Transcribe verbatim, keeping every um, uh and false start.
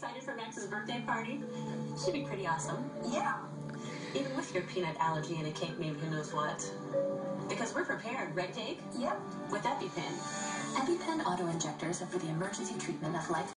excited for Max's birthday party? Should be pretty awesome. Yeah. Even with your peanut allergy and a cake made who knows what. Because we're prepared, right, Jake? Yep. With Epipen. Epipen auto-injectors are for the emergency treatment of life